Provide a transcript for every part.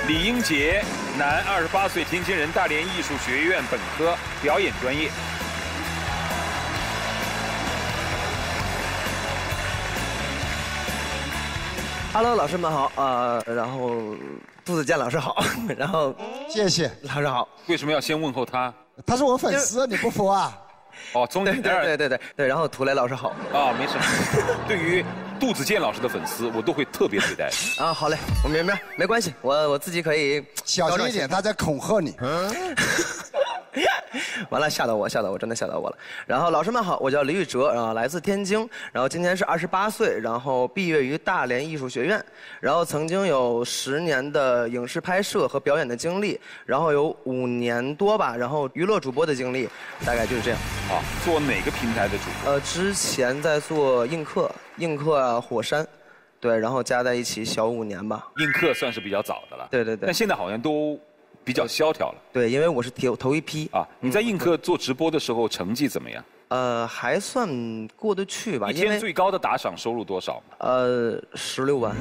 李英杰，男，28岁，天津人，大连艺术学院本科，表演专业。 Hello， 老师们好，然后杜子健老师好，然后谢谢老师好。 为什么要先问候他？ 他是我粉丝，你不服啊？ 哦，从对，然后涂磊老师好。 啊，没事。对于杜子健老师的粉丝，我都会特别对待。 啊，好嘞，我明白，没关系，我自己可以小心一点，他在恐吓你。 完了，吓到我，真的吓到我了。然后老师们好，我叫李宇哲，来自天津，然后今年是28岁，然后毕业于大连艺术学院，然后曾经有10年的影视拍摄和表演的经历，然后有5年多吧，然后娱乐主播的经历，大概就是这样。 啊，做哪个平台的主播？ 之前在做映客啊，火山，对，然后加在一起小5年吧。 映客算是比较早的了。 对。 但现在好像都比较萧条了。 对，因为我是头一批啊。你在映客做直播的时候成绩怎么样？ 还算过得去吧。 一天最高的打赏收入多少 ？16万。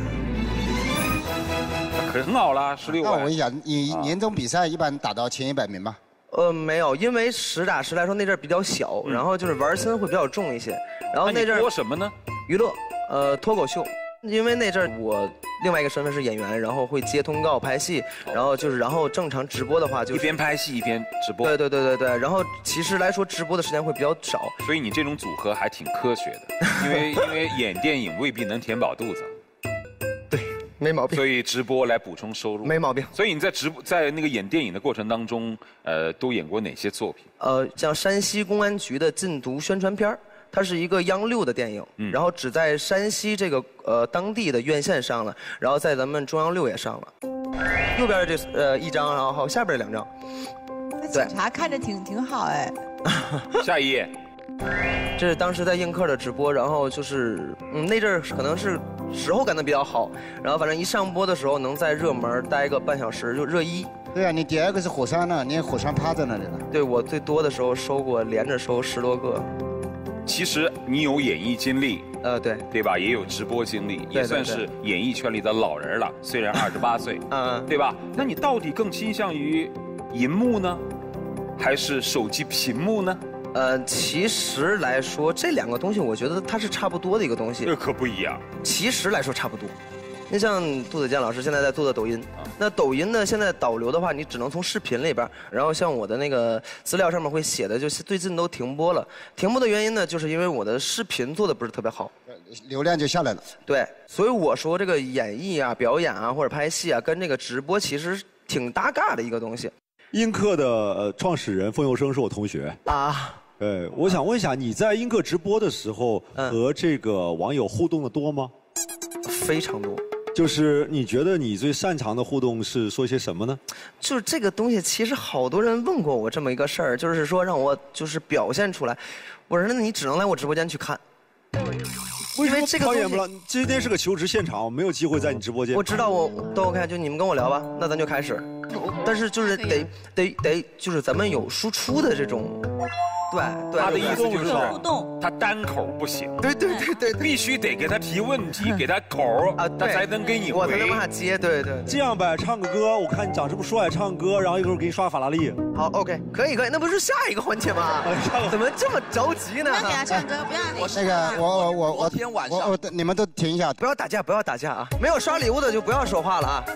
很好啦，16万。 那我问一下，你年终比赛一般打到前100名吗？ 没有，因为实打实来说那阵儿比较小，然后就是玩心会比较重一些。然后那阵儿播什么呢？ 娱乐，脱口秀。因为那阵儿我另外一个身份是演员，然后会接通告、拍戏，然后正常直播的话就一边拍戏一边直播。 对。然后其实来说直播的时间会比较少。 所以你这种组合还挺科学的，因为演电影未必能填饱肚子。 对，没毛病。 所以直播来补充收入， 没毛病。 所以你在那个演电影的过程当中，都演过哪些作品？ 像山西公安局的禁毒宣传片儿。它是一个央6的电影，然后只在山西这个当地的院线上了，然后在咱们中央6也上了。右边这1张，然后下边2张。 那警察看着挺好哎。 下一页， 这是当时在映客的直播，然后就是那阵儿可能是时候赶得比较好，然后反正一上播的时候能在热门待个半小时，就热1。 对啊，你第2个是火山呢，你火山趴在那里了。 对，我最多的时候连着收10多个。 其实你有演艺经历，对吧？也有直播经历，也算是演艺圈里的老人了。虽然28岁，对吧？那你到底更倾向于银幕呢，还是手机屏幕呢？ 其实来说，这2个东西，我觉得它是差不多的一个东西。 这可不一样。 其实来说差不多。你像杜子健老师现在在做的抖音，那抖音呢，现在导流的话，你只能从视频里边，然后像我的那个资料上面会写的，就是最近都停播了。停播的原因呢，就是因为我的视频做的不是特别好， 流量就下来了。 对，所以我说这个演绎啊、表演啊或者拍戏啊，跟这个直播其实挺搭嘎的一个东西。 映客的创始人冯友生是我同学啊。 我想问一下，你在映客直播的时候和这个网友互动的多吗？ 非常多。 就是你觉得你最擅长的互动是说些什么呢？ 就是这个东西，其实好多人问过我这么一个事儿，就是说让我就是表现出来。我说那你只能来我直播间去看。 为什么这个表演不了？今天是个求职现场，我没有机会在你直播间。 我知道，我都 OK， 就你们跟我聊吧，那咱就开始。但是就是得就是咱们有输出的这种。对， 他的意思就是互动， 他单口不行， 对， 必须得给他提问题，给他口啊，他才能给你回， 我才能往下接，对。 这样呗，唱个歌，我看你长这么帅，唱歌，然后一会儿给你刷个法拉利。 好 ，OK， 可以，那不是下一个环节吗？怎么这么着急呢？ 不要给他唱歌，不要那个我昨天晚上， 你们都停一下， 不要打架啊！没有刷礼物的就不要说话了啊！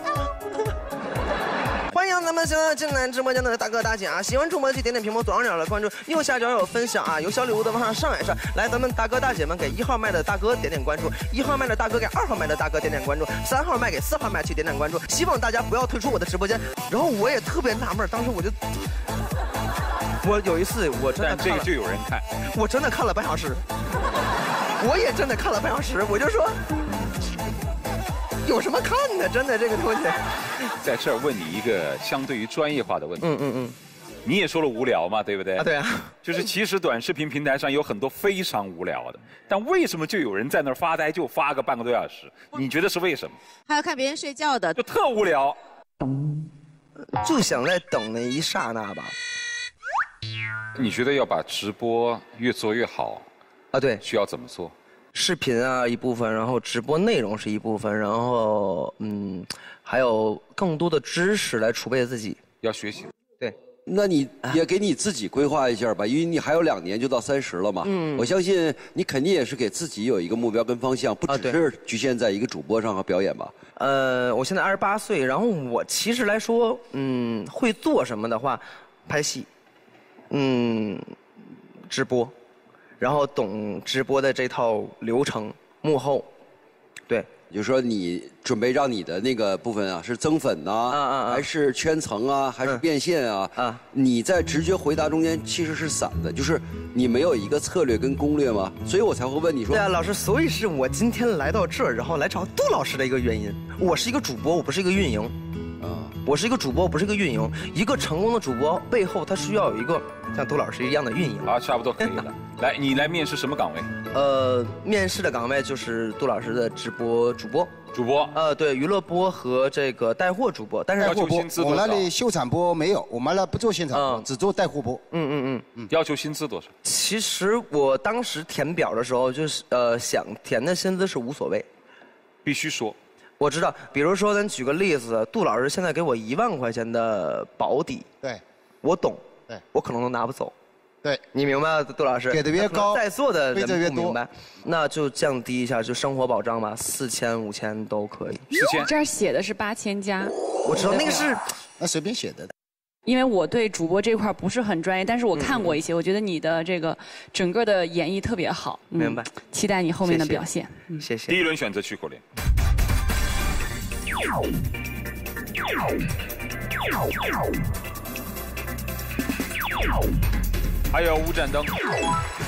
欢迎咱们现在进来直播间的大哥大姐啊！喜欢主播去点点屏幕左上角的关注，右下角有分享啊，有小礼物的往上上一上。来，咱们大哥大姐们给1号麦的大哥点点关注，1号麦的大哥给2号麦的大哥点点关注，3号麦给4号麦去点点关注。希望大家不要退出我的直播间。然后我也特别纳闷，当时我有一次我真的这个就有人看， 我真的看了半小时，我也真的看了半小时，我就说。有什么看的？真的这个东西， 在这儿问你一个相对于专业化的问题。你也说了无聊嘛，对不对？ 对啊。 就是其实短视频平台上有很多非常无聊的，但为什么就有人在那儿发呆，就发个半个多小时？你觉得是为什么？ 还要看别人睡觉的， 就特无聊。 就想在等那一刹那吧。 你觉得要把直播越做越好啊？对。 需要怎么做？ 视频啊一部分，然后直播内容是一部分，然后还有更多的知识来储备自己， 要学习。 对。 那你也给你自己规划一下吧，因为你还有2年就到30了嘛。我相信你肯定也是给自己有一个目标跟方向，不只是局限在一个主播上和表演吧。 我现在28岁，然后我其实来说，会做什么的话，拍戏，直播，然后懂直播的这套流程幕后，对。 就是说，你准备让你的那个部分啊，是增粉呐，还是圈层啊，还是变现啊？你在直觉回答中间其实是散的，就是你没有一个策略跟攻略吗？所以我才会问你说。 对啊，老师，所以是我今天来到这儿，然后来找杜老师的一个原因。我是一个主播，我不是一个运营。我是一个主播，我不是一个运营。一个成功的主播背后，他需要有一个像杜老师一样的运营。 啊，差不多可以了。来，你来面试什么岗位？ 面试的岗位就是杜老师的直播主播。 主播？ 对，娱乐播和这个带货主播。但是要求薪资多少？ 我那里秀场播没有，我们那不做现场播，只做带货播。 要求薪资多少？ 其实我当时填表的时候，就是想填的薪资是无所谓， 必须说。 我知道，比如说咱举个例子，杜老师现在给我1万块钱的保底， 对， 我懂， 对， 我可能都拿不走， 对， 你明白，杜老师？ 给的越高， 在座的人越不明白，那就降低一下，就生活保障吧，4000、5000都可以。 4000， 这儿写的是8000加， 我知道那个是， 那随便写的。 因为我对主播这块不是很专业，但是我看过一些，我觉得你的这个整个的演绎特别好， 明白， 期待你后面的表现。 谢谢。 第一轮选择区口令。还有5盏灯。